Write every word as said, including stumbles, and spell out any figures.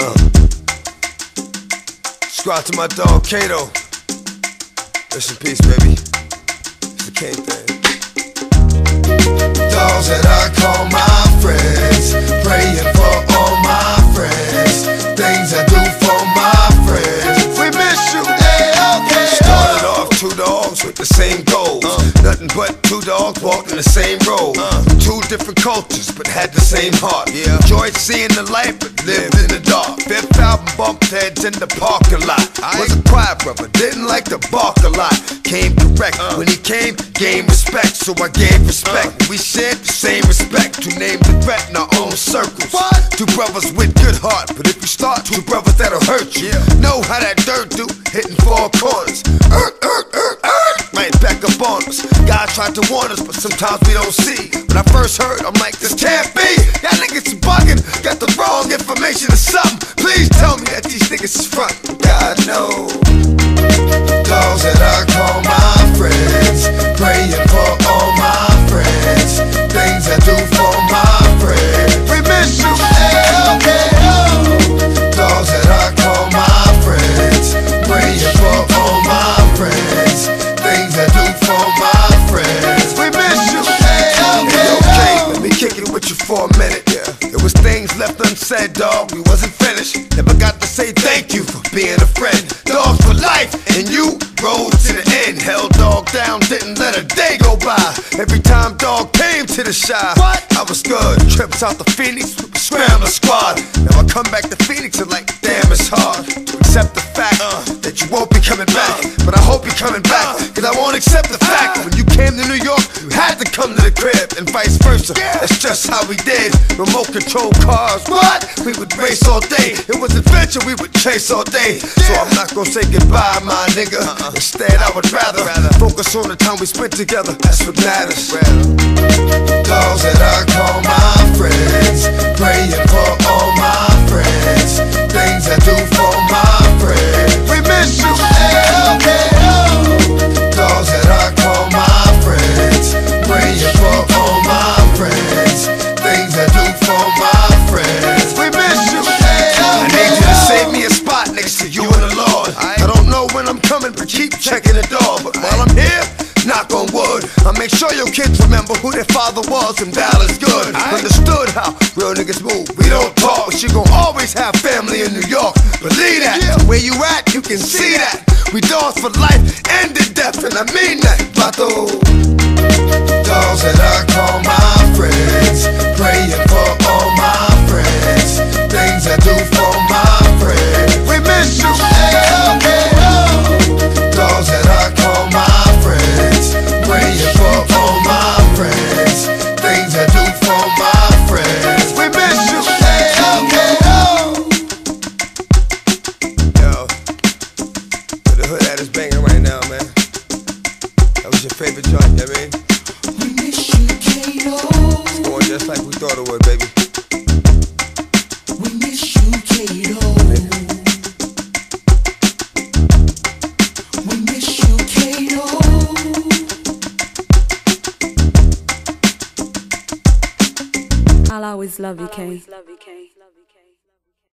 Uh. Subscribe to my dog Kato. Rest in peace, baby. It's the King thing. Dogs that I call my friends, praying for all my friends, things I do for my friends. We miss you, hey, okay. Started off two dogs with the same goals. Uh. Nothing but two dogs walking the same road. Uh. Two different cultures, but had the same heart. Yeah. Enjoyed seeing the light, but lived in the dark. Fifth album bumped heads in the parking lot. I was a quiet brother, didn't like to bark a lot. Came correct uh. when he came, gained respect, so I gave respect. Uh. We shared the same respect. Two names of threat in our own circles. What? Two brothers with good heart, but if you start two brothers that'll hurt you. Yeah. Know how that dirt do, hitting four corners. Er, er, er, er. Right back up on us. God tried to warn us, but sometimes we don't see. When I first heard, I'm like, this can't be. Y'all niggas bugging, got the wrong information or something. Please tell me that these niggas is front. God knows. Dogs that I call my friends, praying for all my friends, things I do for my friends. We miss you, hey, okay, oh. Dogs that I call my friends, praying for all my friends, things I do for my friends. We miss you, hey, okay, okay. Let me kick it with you for a minute, yeah. There was things left unsaid, dog, we wasn't finished. Never got to say thank you for being a friend. Dogs for life, and you rode to the end. Held dog down, didn't let a day go by. Every time dog came to the shy, what? I was good. Trips out the Phoenix, scrambler squad. Now I come back to Phoenix and like, damn, it's hard to accept the fact uh, that you won't be coming back. But I hope you're coming back, cause I won't accept the fact when you came to New York, you had to come to the crib, and vice versa. That's just how we did. Remote control cars, what? We would race all day. It was adventure, we would chase all day. So I'm not gonna say goodbye, my nigga. Instead, I would rather focus on the time we spent together. That's what matters. Dogs that I call my friends, praying for all my friends, things I do for my friends. We miss you, hey, okay, oh. Dogs that I call my friends, praying for all my friends, things I do for my friends. We miss you, hey, okay, I need you to save me a spot next to you and the Lord. I don't know when I'm coming, but keep checking the door. But while I'm here, knock on wood, I'll make sure your kids remember who their father was and Dallas good. Understood how real niggas move, we don't talk, but you gon' always have family in New York. Believe that, yeah. Where you at, you can see that. We dogs for life and in death, and I mean that. Vato. Dogs that I call my friends, praying for all my friends, things I do for my friends. We miss you, hey, okay, oh. Dogs that I call my friends, praying for all my friends, things I do for my friends. We miss you, hey, okay, oh. Yo, the hood at is banging right now, man. That was your favorite joint, you know what I mean? We miss you, Kato. It's going just like we thought it would, baby. We miss you, Kato. We miss you, Kato. I'll always love you, Kane.